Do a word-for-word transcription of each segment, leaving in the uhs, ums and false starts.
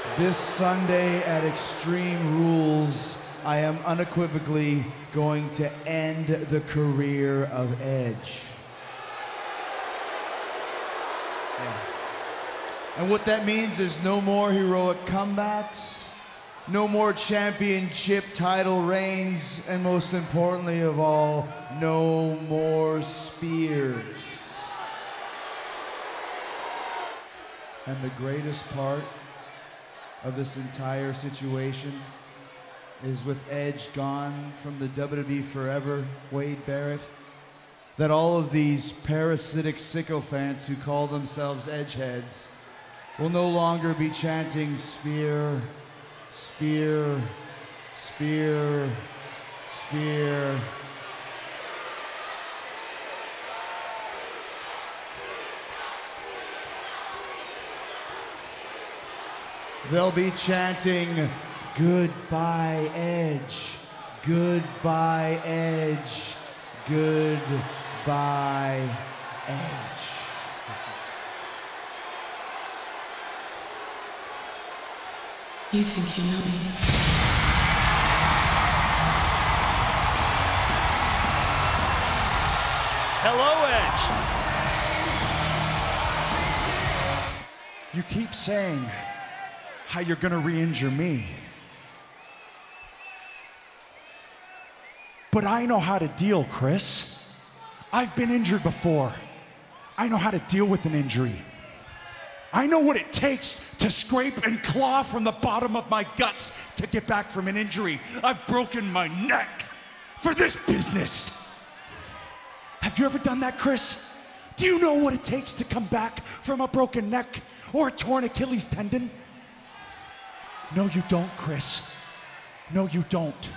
This Sunday at Extreme Rules, I am unequivocally going to end the career of Edge. Yeah. And what that means is no more heroic comebacks, no more championship title reigns, and most importantly of all, no more spears. And the greatest part of this entire situation is with Edge gone from the W W E forever, Wade Barrett, that all of these parasitic sycophants who call themselves Edgeheads will no longer be chanting spear, spear, spear, spear. They'll be chanting, goodbye Edge, goodbye Edge, goodbye Edge. You think you know me? Hello, Edge. You keep saying how you're gonna re-injure me. But I know how to deal, Chris. I've been injured before. I know how to deal with an injury. I know what it takes to scrape and claw from the bottom of my guts to get back from an injury. I've broken my neck for this business. Have you ever done that, Chris? Do you know what it takes to come back from a broken neck or a torn Achilles tendon? No, you don't, Chris. No, you don't.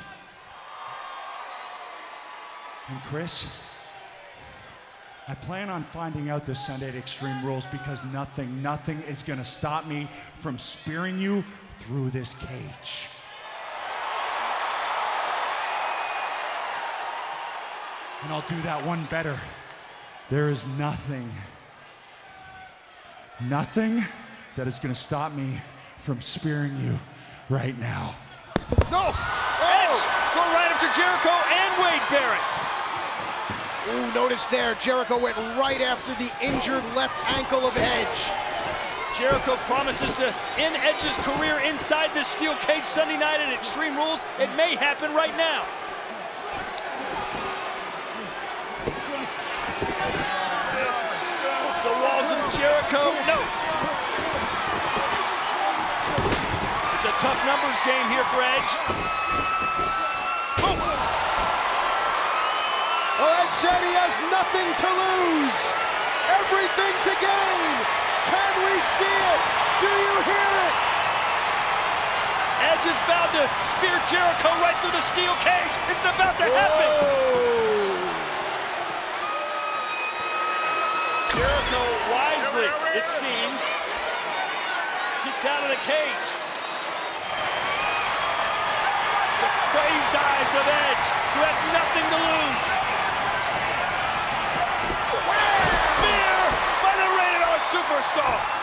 And Chris, I plan on finding out this Sunday at Extreme Rules because nothing, nothing is gonna stop me from spearing you through this cage. And I'll do that one better. There is nothing, nothing that is gonna stop me from spearing you right now. No! Edge! Go right after Jericho and Wade Barrett. Ooh, notice there, Jericho went right after the injured left ankle of Edge. Jericho promises to end Edge's career inside this steel cage Sunday night at Extreme Rules. It may happen right now. The walls of Jericho, no. It's a tough numbers game here for Edge. Oh. Oh, Edge said he has nothing to lose, everything to gain. Can we see it? Do you hear it? Edge is vowed to spear Jericho right through the steel cage. It's about to happen. Whoa. Jericho wisely, it seems, gets out of the cage. The crazed eyes of Edge, who has nothing to lose. Spear by the Rated R Superstar.